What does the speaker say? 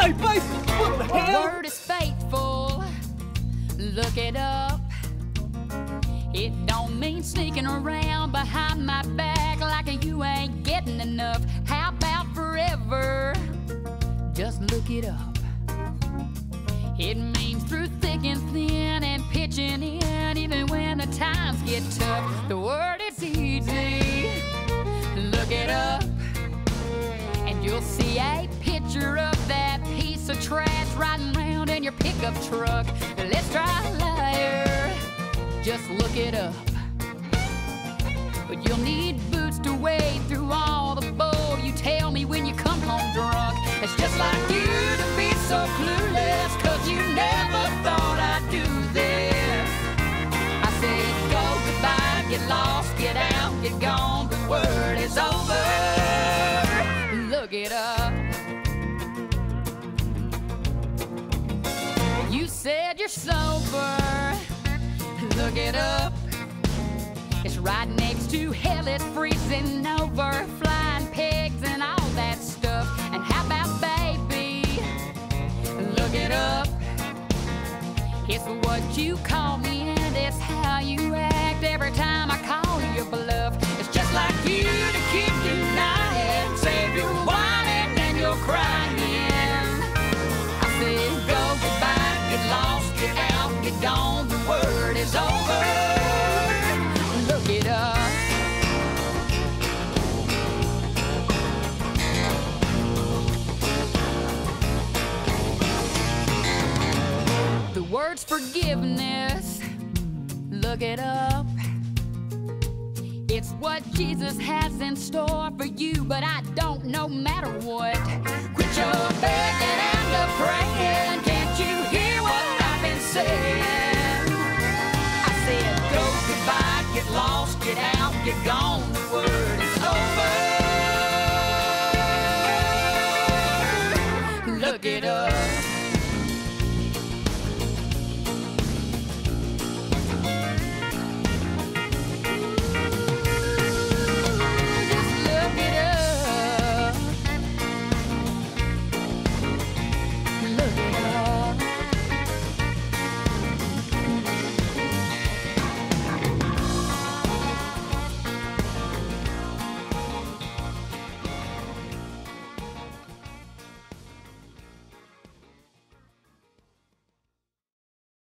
Hey, babe, what the hell? Word is faithful, look it up. It don't mean sneaking around behind my back like you ain't getting enough. How about forever? Just look it up. It means through thick and thin and pitching in even when the times get tough. The word is easy, look it up, and you'll see a picture of that piece of trash riding around in your pickup truck. Let's try a liar, just look it up. But you'll need boots to wade through all the bull you tell me when you come home drunk. It's just like you to be so clueless, 'cause you never thought I'd do this. I said go goodbye, get lost, get out, get gone. The word is over, look it up. You said you're sober, look it up. It's right next to hell, it's freezing over, flying pigs and all that stuff. And how about baby, look it up. It's what you call me and it's how you act every time I call you your bluff. It's just like you to keep denying, save your whining and your crying. I said go goodbye, get lost, get out, get gone. The word is over, look it up. The word's forgiveness, look it up. It's what Jesus has in store for you, but I don't, no matter what.